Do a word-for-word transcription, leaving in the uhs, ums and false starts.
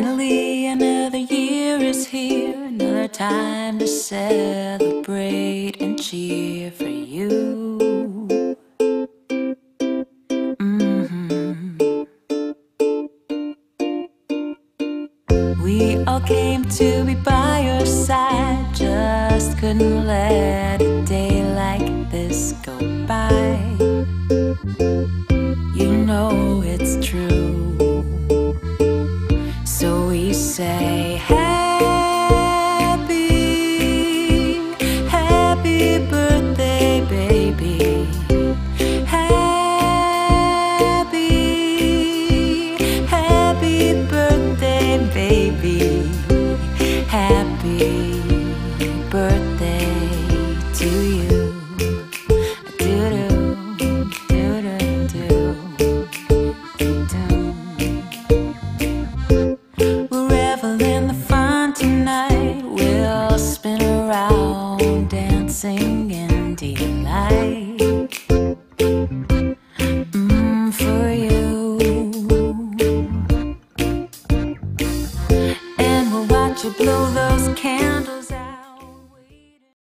Finally, another year is here, another time to celebrate and cheer for you. Mm-hmm. We all came to be by your side, just couldn't let a day like this go by. You know it's true. So we say happy, happy birthday, baby. Happy, happy birthday, baby. Happy birthday to you. Do-do, do-do-do, do-do. We'll revel in the